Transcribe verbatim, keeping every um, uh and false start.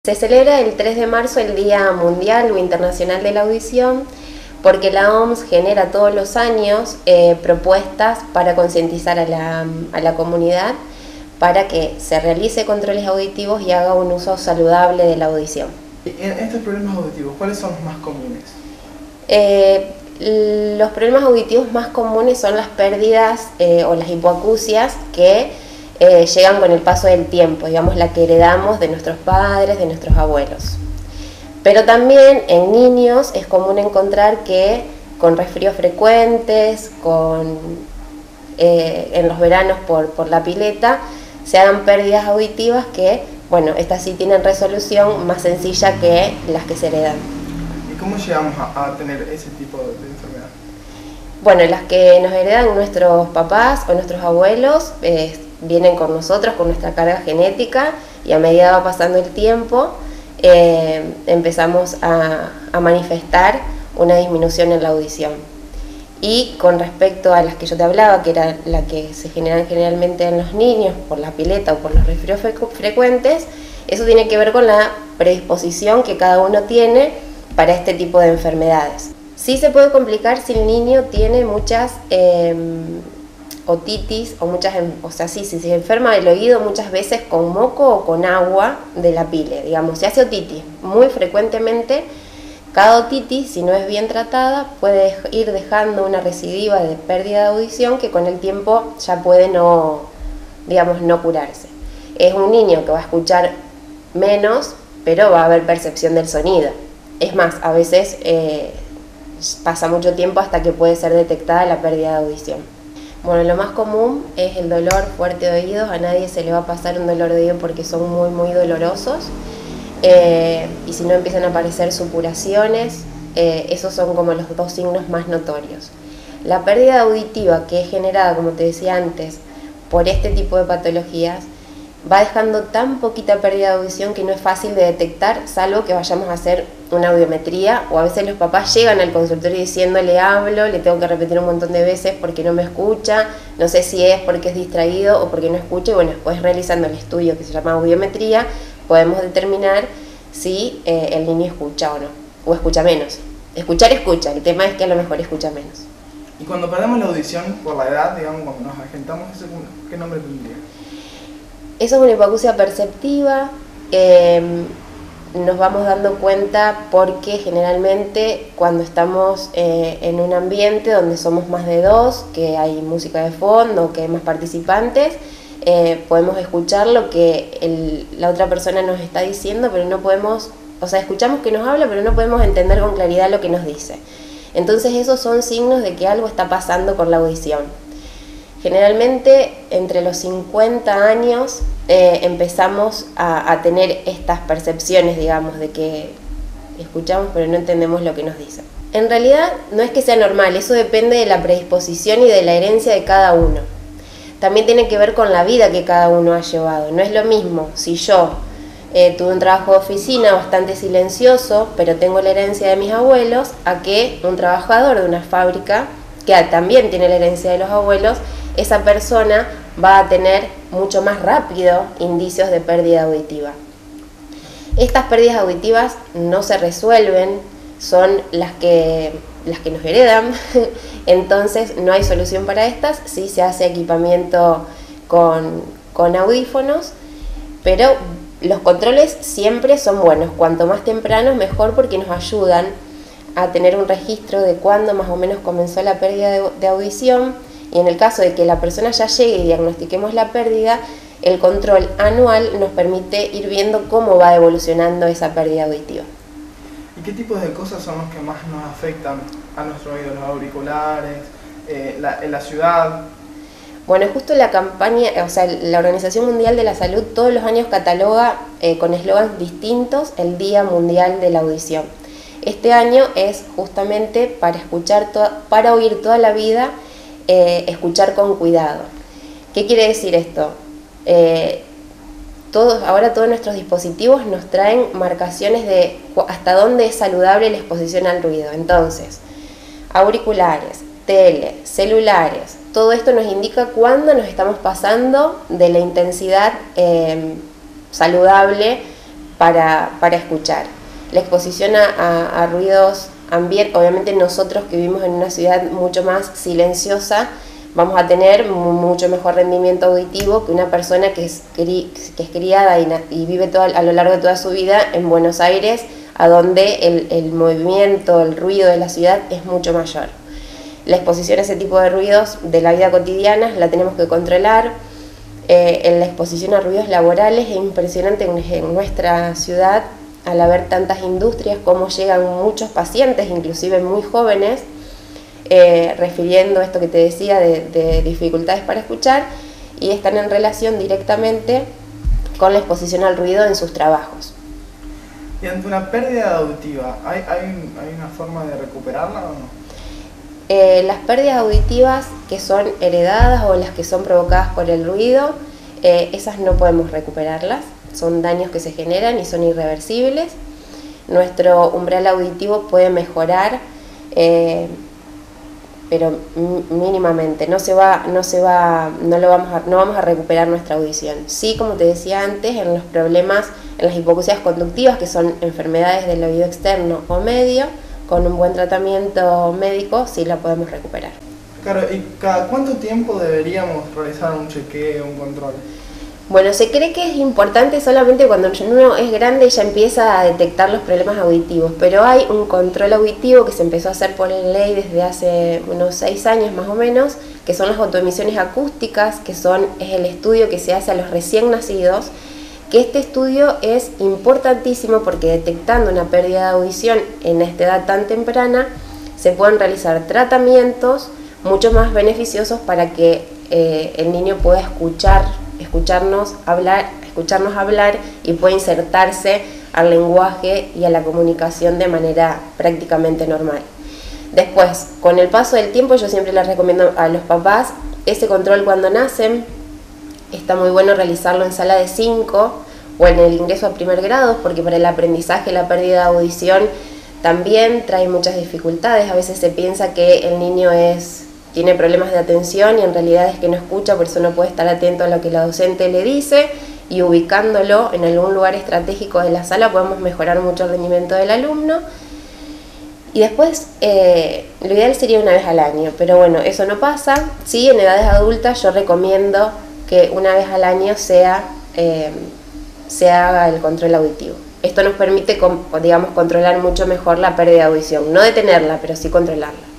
Se celebra el tres de marzo el Día Mundial o Internacional de la Audición porque la O M S genera todos los años eh, propuestas para concientizar a la, a la comunidad para que se realice controles auditivos y haga un uso saludable de la audición. En estos problemas auditivos, ¿cuáles son los más comunes? Eh, los problemas auditivos más comunes son las pérdidas eh, o las hipoacusias que Eh, llegan con el paso del tiempo, digamos la que heredamos de nuestros padres, de nuestros abuelos. Pero también en niños es común encontrar que con resfríos frecuentes, con, eh, en los veranos por, por la pileta, se hagan pérdidas auditivas que, bueno, estas sí tienen resolución más sencilla que las que se heredan. ¿Y cómo llegamos a, a tener ese tipo de enfermedad? Bueno, las que nos heredan nuestros papás o nuestros abuelos eh, vienen con nosotros, con nuestra carga genética, y a medida va pasando el tiempo eh, empezamos a, a manifestar una disminución en la audición. Y con respecto a las que yo te hablaba, que era la que se generan generalmente en los niños por la pileta o por los resfríos frecuentes, eso tiene que ver con la predisposición que cada uno tiene para este tipo de enfermedades. Sí se puede complicar si el niño tiene muchas eh, otitis o muchas, o sea, sí, si se enferma el oído muchas veces con moco o con agua de la pile, digamos, se hace otitis muy frecuentemente. Cada otitis, si no es bien tratada, puede ir dejando una recidiva de pérdida de audición que con el tiempo ya puede no, digamos, no curarse. Es un niño que va a escuchar menos, pero va a haber percepción del sonido. Es más, a veces eh, pasa mucho tiempo hasta que puede ser detectada la pérdida de audición. Bueno, lo más común es el dolor fuerte de oídos. A nadie se le va a pasar un dolor de oído porque son muy, muy dolorosos. Eh, y si no empiezan a aparecer supuraciones, eh, esos son como los dos signos más notorios. La pérdida auditiva, que es generada, como te decía antes, por este tipo de patologías, va dejando tan poquita pérdida de audición que no es fácil de detectar, salvo que vayamos a hacer una audiometría, o a veces los papás llegan al consultorio diciendo le hablo, le tengo que repetir un montón de veces porque no me escucha, no sé si es porque es distraído o porque no escucha, y bueno, después realizando el estudio que se llama audiometría, podemos determinar si eh, el niño escucha o no, o escucha menos. Escuchar escucha, el tema es que a lo mejor escucha menos. Y cuando perdemos la audición por la edad, digamos, cuando nos agentamos, ¿qué nombre tendría? Eso es una hipoacusia perceptiva. Eh, nos vamos dando cuenta porque generalmente cuando estamos eh, en un ambiente donde somos más de dos, que hay música de fondo, que hay más participantes, eh, podemos escuchar lo que el, la otra persona nos está diciendo, pero no podemos, o sea, escuchamos que nos habla, pero no podemos entender con claridad lo que nos dice. Entonces esos son signos de que algo está pasando con la audición. Generalmente entre los cincuenta años eh, empezamos a, a tener estas percepciones, digamos, de que escuchamos pero no entendemos lo que nos dicen. En realidad no es que sea normal, eso depende de la predisposición y de la herencia de cada uno. También tiene que ver con la vida que cada uno ha llevado. No es lo mismo si yo eh, tuve un trabajo de oficina bastante silencioso, pero tengo la herencia de mis abuelos, a que un trabajador de una fábrica, que también tiene la herencia de los abuelos, esa persona va a tener mucho más rápido indicios de pérdida auditiva. Estas pérdidas auditivas no se resuelven, son las que, las que nos heredan, entonces no hay solución para estas. Sí se hace equipamiento con, con audífonos, pero los controles siempre son buenos, cuanto más tempranos mejor, porque nos ayudan a tener un registro de cuándo más o menos comenzó la pérdida de, de audición. Y en el caso de que la persona ya llegue y diagnostiquemos la pérdida, el control anual nos permite ir viendo cómo va evolucionando esa pérdida auditiva. ¿Y qué tipos de cosas son los que más nos afectan a nuestro oído? Los auriculares, eh, la, en la ciudad. Bueno, justo la campaña, o sea, la Organización Mundial de la Salud todos los años cataloga eh, con eslogans distintos el Día Mundial de la Audición. Este año es justamente para escuchar, para oír toda la vida. Eh, escuchar con cuidado. ¿Qué quiere decir esto? Eh, todos, ahora todos nuestros dispositivos nos traen marcaciones de hasta dónde es saludable la exposición al ruido. Entonces, auriculares, tele, celulares, todo esto nos indica cuándo nos estamos pasando de la intensidad eh, saludable para, para escuchar. La exposición a, a, a ruidos ambientes, obviamente nosotros que vivimos en una ciudad mucho más silenciosa, vamos a tener mucho mejor rendimiento auditivo que una persona que es, cri, que es criada y, y vive toda, a lo largo de toda su vida en Buenos Aires, a donde el, el movimiento, el ruido de la ciudad es mucho mayor. La exposición a ese tipo de ruidos de la vida cotidiana la tenemos que controlar. Eh, en la exposición a ruidos laborales es impresionante en, en nuestra ciudad, al haber tantas industrias, cómo llegan muchos pacientes, inclusive muy jóvenes, Eh, refiriendo esto que te decía de, de dificultades para escuchar, y están en relación directamente con la exposición al ruido en sus trabajos. Y ante una pérdida auditiva, ¿hay, hay, hay una forma de recuperarla o no? Eh, las pérdidas auditivas que son heredadas o las que son provocadas por el ruido, eh, esas no podemos recuperarlas, son daños que se generan y son irreversibles. Nuestro umbral auditivo puede mejorar, eh, pero mínimamente, no se va, no se va, no lo vamos a, no vamos a recuperar nuestra audición. Sí, como te decía antes, en los problemas, en las hipoacusias conductivas, que son enfermedades del oído externo o medio, con un buen tratamiento médico sí la podemos recuperar. Claro, ¿y cada cuánto tiempo deberíamos realizar un chequeo, un control? Bueno, se cree que es importante solamente cuando uno es grande y ya empieza a detectar los problemas auditivos, pero hay un control auditivo que se empezó a hacer por ley desde hace unos seis años más o menos, que son las autoemisiones acústicas, que son, es el estudio que se hace a los recién nacidos, que este estudio es importantísimo porque detectando una pérdida de audición en esta edad tan temprana, se pueden realizar tratamientos mucho más beneficiosos para que eh, el niño pueda escuchar escucharnos hablar, escucharnos hablar y puede insertarse al lenguaje y a la comunicación de manera prácticamente normal. Después, con el paso del tiempo, yo siempre les recomiendo a los papás ese control cuando nacen. Está muy bueno realizarlo en sala de cinco o en el ingreso a primer grado, porque para el aprendizaje la pérdida de audición también trae muchas dificultades. A veces se piensa que el niño es tiene problemas de atención y en realidad es que no escucha, por eso no puede estar atento a lo que la docente le dice, y ubicándolo en algún lugar estratégico de la sala podemos mejorar mucho el rendimiento del alumno. Y después, eh, lo ideal sería una vez al año, pero bueno, eso no pasa. Sí, en edades adultas yo recomiendo que una vez al año sea, eh, se haga el control auditivo. Esto nos permite, digamos, controlar mucho mejor la pérdida de audición, no detenerla, pero sí controlarla.